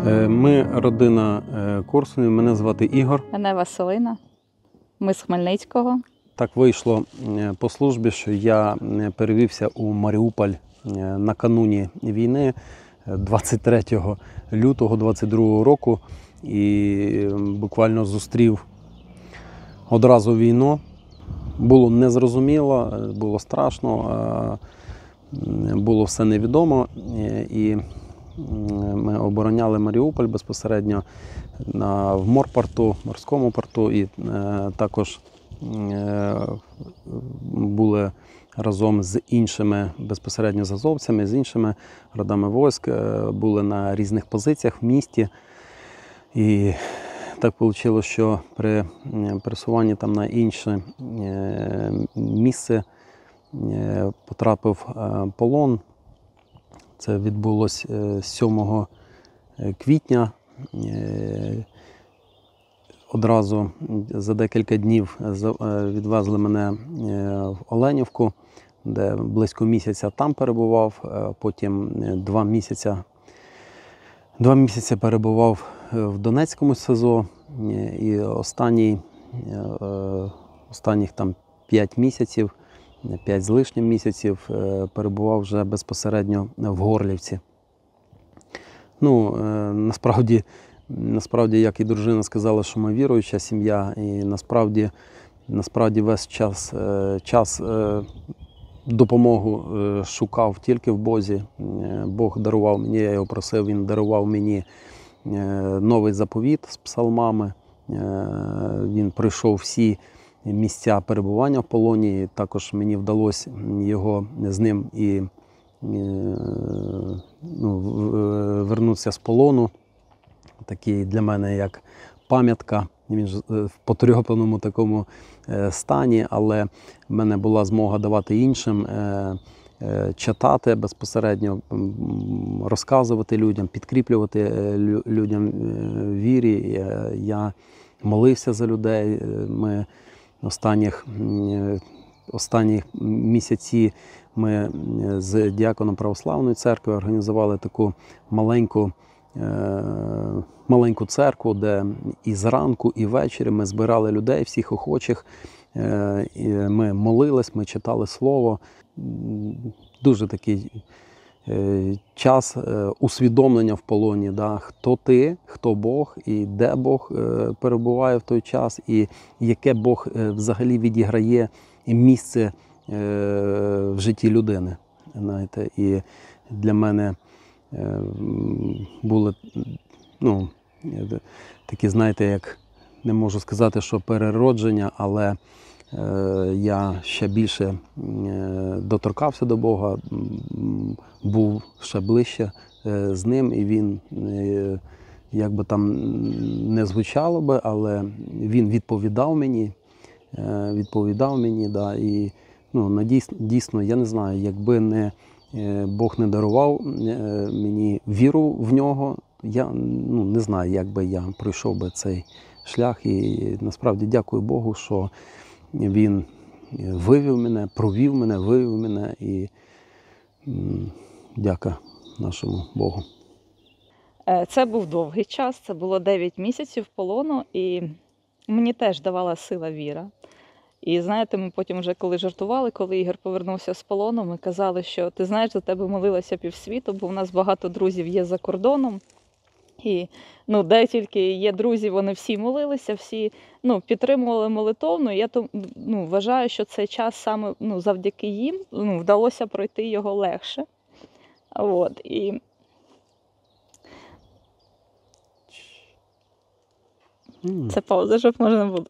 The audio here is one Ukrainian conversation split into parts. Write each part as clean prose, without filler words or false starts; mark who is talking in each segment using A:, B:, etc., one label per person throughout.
A: Ми родина Корсунів, мене звати Ігор.
B: Мене Василина, ми з Хмельницького.
A: Так вийшло по службі, що я перевівся у Маріуполь накануні війни 23 лютого 22 року і буквально зустрів одразу війну. Було незрозуміло, було страшно, було все невідомо. І ми обороняли Маріуполь безпосередньо в морському порту, і також були разом з іншими безпосередньо з азовцями, з іншими родами військ, були на різних позиціях в місті. І так вийшло, що при пересуванні там на інше місце потрапив полон. Це відбулося 7 квітня. Одразу за декілька днів відвезли мене в Оленівку, де близько місяця там перебував, потім 2 місяці перебував в Донецькому СИЗО, і останніх там 5 місяців, 5 з лишнім місяців перебував вже безпосередньо в Горлівці. Ну, насправді, як і дружина сказала, що ми віруюча сім'я, і насправді весь час допомогу шукав тільки в Бозі. Бог дарував мені, я його просив, Він дарував мені новий заповіт з псалмами. Він пройшов всі місця перебування в полоні, і також мені вдалося його з ним і вернутися з полону. Такий для мене як пам'ятка. Він ж в потрьопаному такому стані, але в мене була змога давати іншим, читати безпосередньо, розказувати людям, підкріплювати людям вірі. Я молився за людей. Ми останні місяці ми з діаконом Православної церкви організували таку маленьку церкву, де і зранку, і ввечері ми збирали людей, всіх охочих. Ми молились, ми читали Слово. Дуже такий час усвідомлення в полоні, да? Хто ти, хто Бог, і де Бог перебуває в той час, і яке Бог взагалі відіграє місце в житті людини. Знаєте, і для мене були такі, знаєте, як, не можу сказати, що переродження, але я ще більше доторкався до Бога, був ще ближче з Ним, і Він, як би там не звучало би, але Він відповідав мені, да, і дійсно, я не знаю, якби Бог не дарував мені віру в Нього, я не знаю, як би я пройшов би цей шлях. І насправді дякую Богу, що Він вивів мене, провів мене, вивів мене, і дяка нашому Богу.
B: Це був довгий час, це було 9 місяців полону, і мені теж давала сила віра. І знаєте, ми потім вже коли жартували, коли Ігор повернувся з полону, ми казали, що ти знаєш, за тебе молилося півсвіту, бо в нас багато друзів є за кордоном. І де тільки є друзі, вони всі молилися, всі підтримували молитовно. І я вважаю, що цей час саме завдяки їм вдалося пройти його легше. От, і... Це пауза, щоб можна було.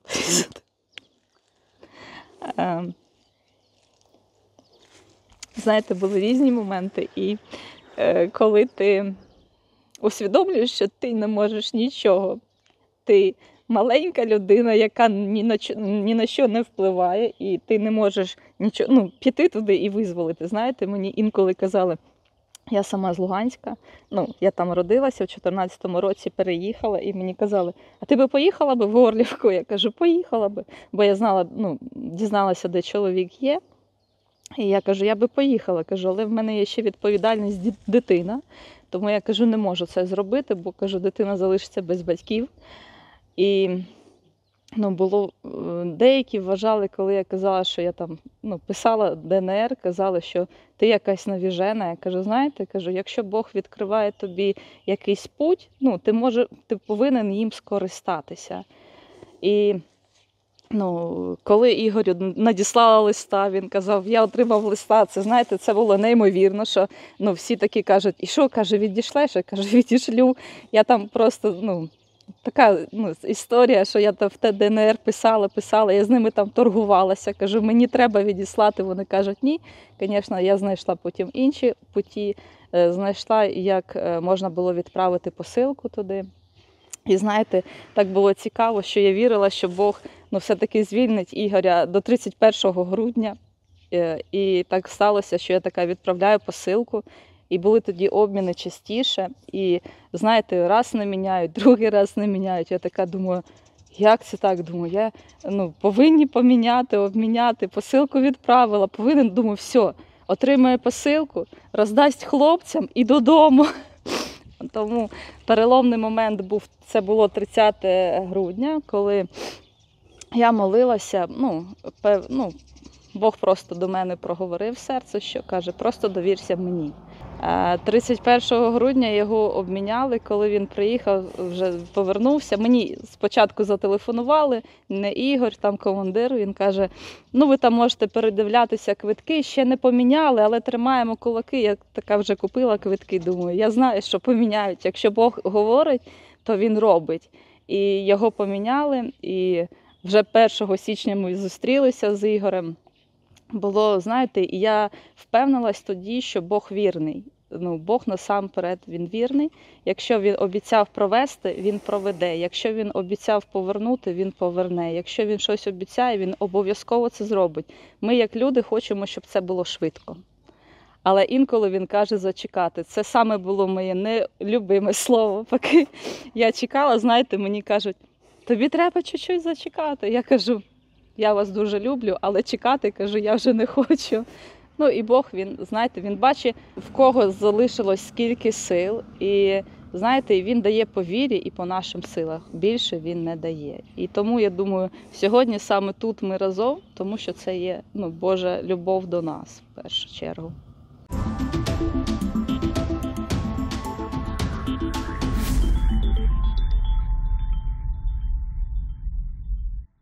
B: Знаєте, були різні моменти, і коли ти усвідомлюєш, що ти не можеш нічого, ти маленька людина, яка ні на що не впливає, і ти не можеш нічого, піти туди і визволити. Знаєте, мені інколи казали, я сама з Луганська, я там родилася, в 14-му році переїхала, і мені казали, а ти би поїхала би в Горлівку? Я кажу, поїхала би, бо я знала, дізналася, де чоловік є. І я кажу, я би поїхала, кажу, але в мене є ще відповідальність дитина, тому я кажу, не можу це зробити, бо кажу, дитина залишиться без батьків. І було, деякі вважали, коли я казала, що я там писала ДНР, казали, що ти якась навіжена. Я кажу, знаєте, кажу, якщо Бог відкриває тобі якийсь путь, ти повинен їм скористатися. І коли Ігорю надіслала листа, він казав, я отримав листа, це, знаєте, це було неймовірно, що всі такі кажуть, і що, каже, відійшлеш? Я кажу, відійшлю. Я там просто, така історія, що я там в те ДНР писала, я з ними там торгувалася, кажу, мені треба відіслати, вони кажуть, ні. Звісно, я знайшла потім інші путі, знайшла, як можна було відправити посилку туди. І знаєте, так було цікаво, що я вірила, що Бог все-таки звільнить Ігоря до 31 грудня. І так сталося, що я така відправляю посилку. І були тоді обміни частіше. І, знаєте, раз не міняють, другий раз не міняють. Я така думаю, як це так? Думаю, повинні поміняти, обміняти. Посилку відправила, думаю, все, отримає посилку, роздасть хлопцям і додому. Тому переломний момент був, це було 30 грудня, коли я молилася, Бог просто до мене проговорив серце, що каже, просто довірся мені. 31 грудня його обміняли, коли він приїхав, вже повернувся. Мені спочатку зателефонували, не Ігор, там командир, він каже, ви там можете передивлятися квитки, ще не поміняли, але тримаємо кулаки. Я така вже купила квитки, думаю, я знаю, що поміняють. Якщо Бог говорить, то він робить. І його поміняли, і вже 1 січня ми зустрілися з Ігорем. Було, знаєте, і я впевнилась тоді, що Бог вірний. Бог насамперед, він вірний. Якщо він обіцяв провести, він проведе. Якщо він обіцяв повернути, він поверне. Якщо він щось обіцяє, він обов'язково це зробить. Ми, як люди, хочемо, щоб це було швидко. Але інколи він каже зачекати. Це саме було моє нелюбиме слово. Поки я чекала, знаєте, мені кажуть, тобі треба чуть-чуть зачекати. Я кажу, я вас дуже люблю, але чекати, кажу, я вже не хочу. І Бог, він бачить, в кого залишилось скільки сил. І, знаєте, він дає по вірі і по нашим силах. Більше він не дає. І тому, я думаю, сьогодні саме тут ми разом, тому що це є Божа любов до нас, в першу чергу.